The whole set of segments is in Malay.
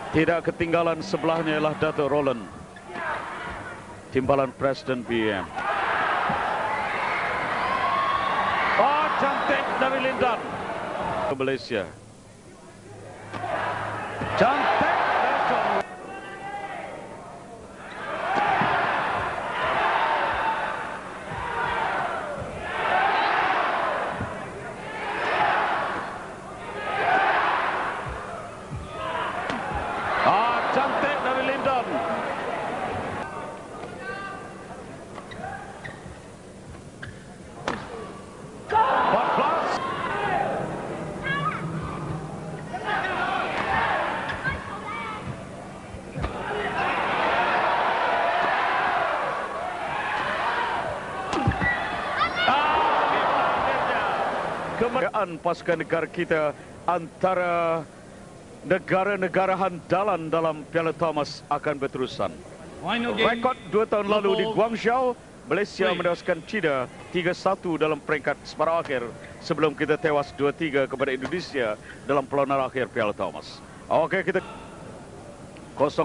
Tidak ketinggalan sebelahnya ialah Dato' Roland, timbalan Preston BM. Oh, cantik dari Lindan ke Malaysia. Cantik Lee Chong Wei. Cantik dari Lindan. Kemerdekaan pasukan negara kita antara negara-negara handalan dalam Piala Thomas akan berterusan. Rekod 2 tahun lalu di Guangzhou, Malaysia menewaskan China 3-1 dalam peringkat separuh akhir sebelum kita tewas 2-3 kepada Indonesia dalam perlawanan akhir Piala Thomas. Okey, kita 1-0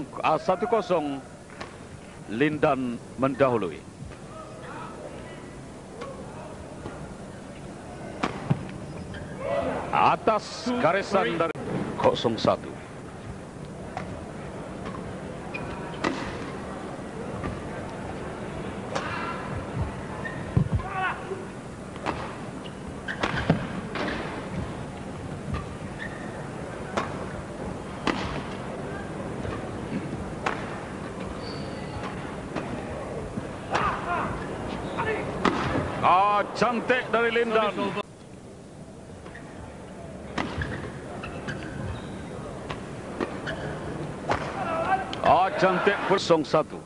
Lindan mendahului. Atas garisan dari 0-1. Cantik dari Lindan. Cantik 0-1.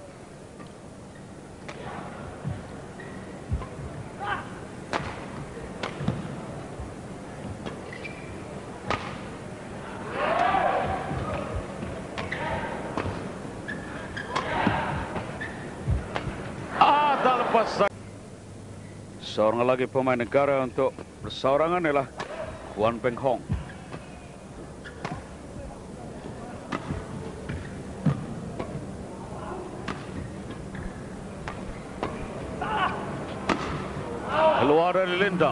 Tak lepas. Seorang lagi pemain negara untuk berseorangan ialah Wan Peng Hong. Keluar dari Lindan.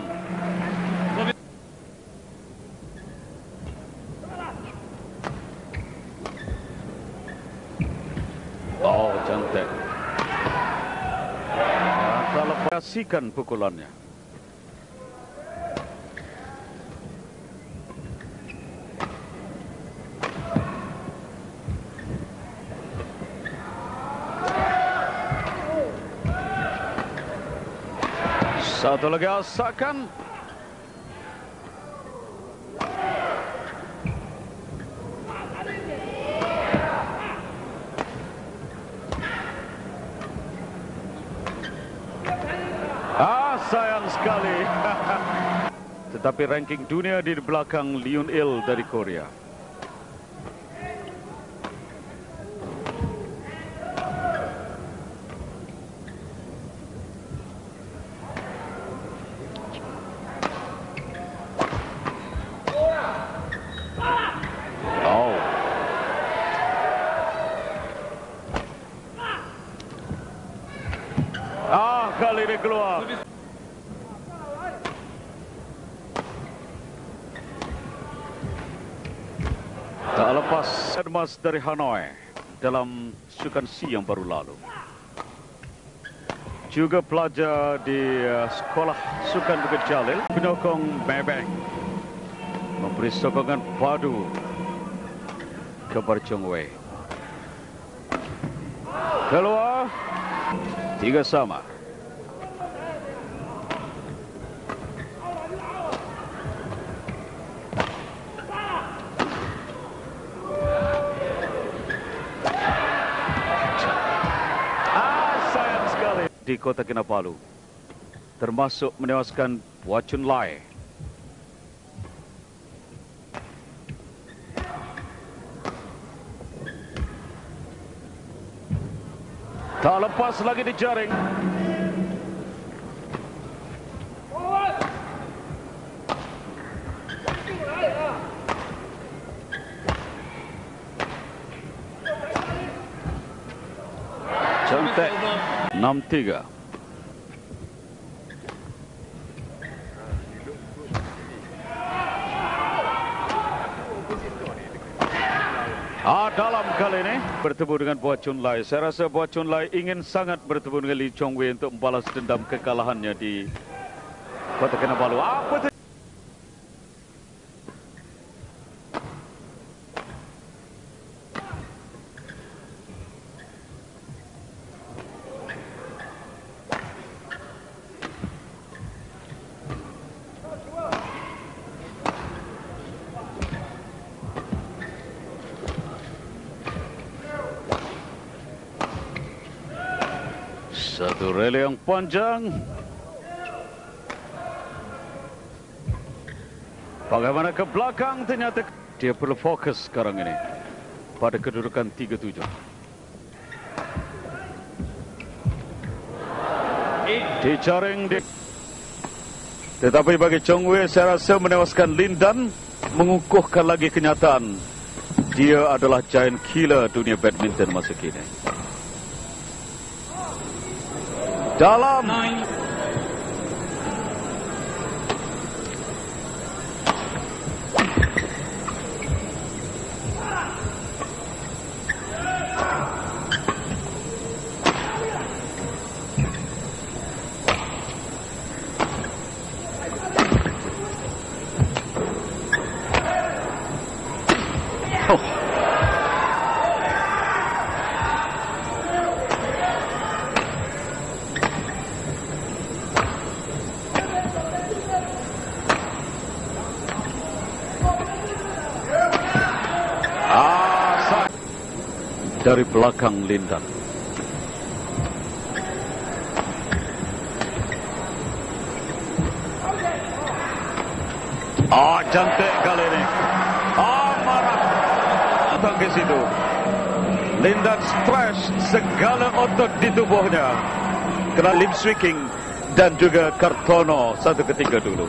Oh, cantik. Tak lepaskan pukulannya. Satu lagi asakan. Sayang sekali. Tetapi ranking dunia di belakang Liun Il dari Korea. Kali ini keluar. Tak lepas emas dari Hanoi dalam Sukan C yang baru lalu. Juga pelajar di sekolah Sukan Bukit Jalil, penyokong Bebek memberi sokongan padu kepada Chong Wei. Keluar 3-3. Di Kota Kinabalu, termasuk menewaskan Wachun Lai. Tak lepas lagi di jaring. 6-3. Dalam kali ini bertemu dengan Boa Chun Lai. Saya rasa Boa Chun Lai ingin sangat bertemu dengan Lee Chong Wei untuk membalas dendam kekalahannya di Kota Kinabalu. Apa itu? Satu rally yang panjang. Bagaimana ke belakang, ternyata dia perlu fokus sekarang ini pada kedudukan 3-7. Dijaring dia. Tetapi bagi Chong Wei, saya rasa menewaskan Lindan mengukuhkan lagi kenyataan dia adalah giant killer dunia badminton masa kini. Dalam dari belakang Lindan. Cantik kali ini. Marah. Datang ke situ. Lindan stres segala otot di tubuhnya. Kena lip sweeping dan juga kartono satu ketika dulu.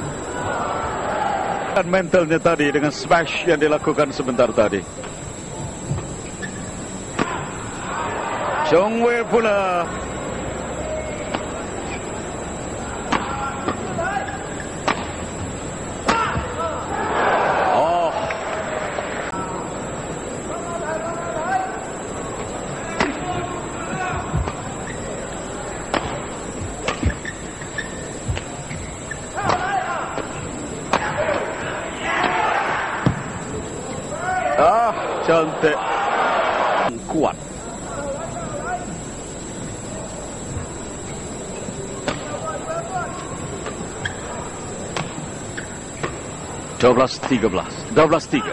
Dan mentalnya tadi dengan smash yang dilakukan sebentar tadi. Chong Wei pula. Cantik. Kuat. Dua 12-3.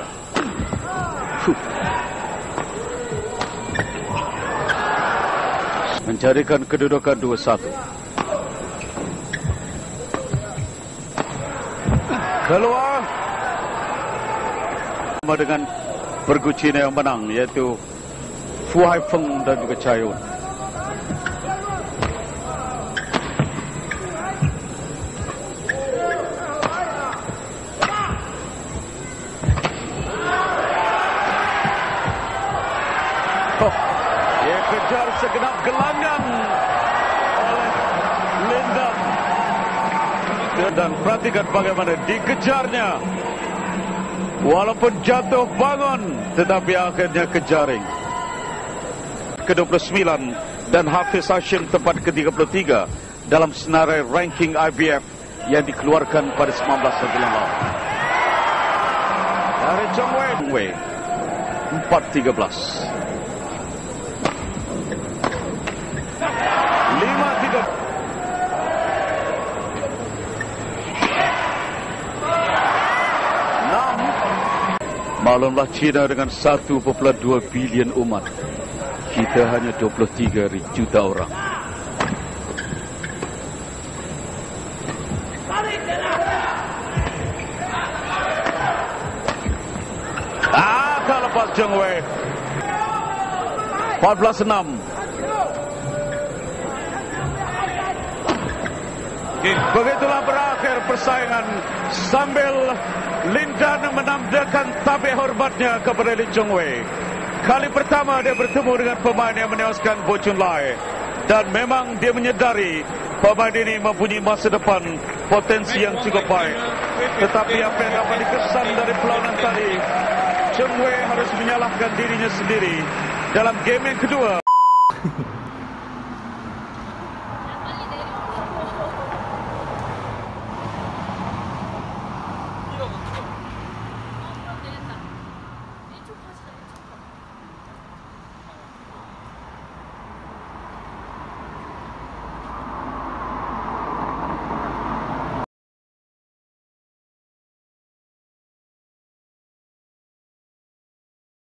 Mencarikan kedudukan 2-1. Keluar dengan pergucina yang menang, yaitu Fu Haifeng dan juga Chayun. Dia kejar segenap gelanggang oleh Lindan. Dan perhatikan bagaimana dikejarnya. Walaupun jatuh bangun, tetapi akhirnya kejaring. Ke-29 dan Hafiz Hashim tempat ke-33 dalam senarai ranking IBF yang dikeluarkan pada 19 bulan lalu. Dari Chong Wei 4-13. 5-3. Maklumlah China dengan 1,2 bilion umat. Kita hanya 23 juta orang. Tak lepas Chong Wei. 14-6. Begitulah berakhir persaingan sambil Lindan menandakan tabik hormatnya kepada Lee Chong Wei. Kali pertama dia bertemu dengan pemain yang menewaskan Boa Chun Lai. dan memang dia menyedari pemain ini mempunyai masa depan potensi yang cukup baik. Tetapi apa yang dapat dikesan dari perlawanan tadi, Chong Wei harus menyalahkan dirinya sendiri dalam game yang kedua.